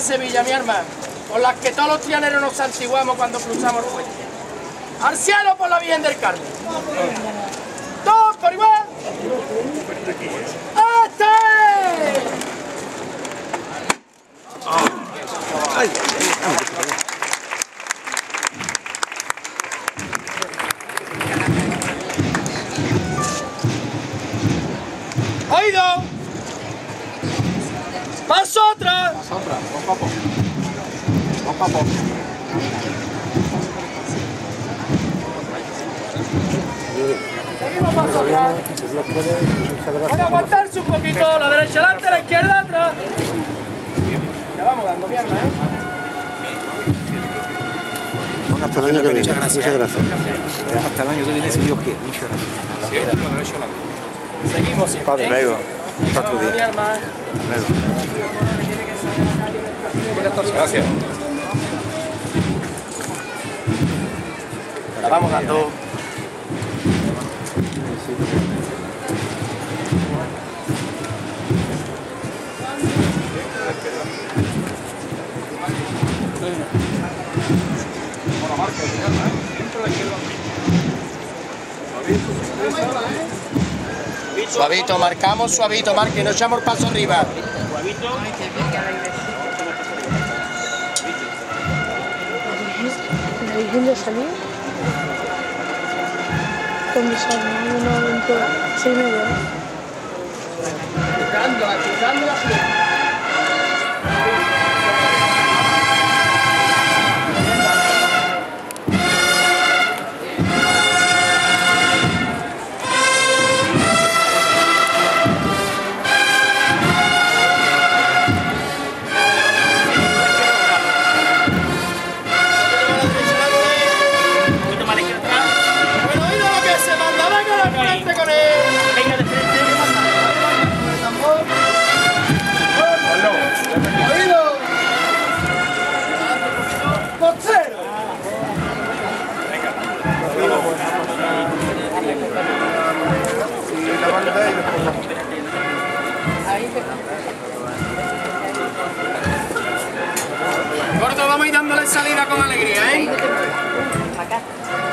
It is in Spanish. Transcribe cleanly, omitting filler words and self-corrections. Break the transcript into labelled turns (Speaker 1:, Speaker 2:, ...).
Speaker 1: Sevilla, mi hermano, con las que todos los trianeros nos santiguamos cuando cruzamos el puente. ¡Al cielo por la Virgen del Carmen! ¡Todos por igual! ¡Este! ¡Oído! ¡Paso otra!
Speaker 2: Paso otra, poco a poco. Poco a poco.
Speaker 1: Seguimos paso atrás. Van a aguantarse un poquito, la derecha adelante, la izquierda atrás. Ya vamos dando piernas,
Speaker 3: Hasta el año que viene. Muchas gracias.
Speaker 2: Hasta el año que viene, si Dios quiere. Muchas gracias.
Speaker 1: Seguimos siempre.
Speaker 3: Luego.
Speaker 2: Gracias.
Speaker 1: La vamos dando. Suavito, marcamos suavito, marque, no echamos el paso arriba.
Speaker 4: ¿La Virgen de salir? ¿Dónde sale? 1.26
Speaker 1: Chuzándola, Gordo, vamos a ir dándole salida con alegría, ¿eh?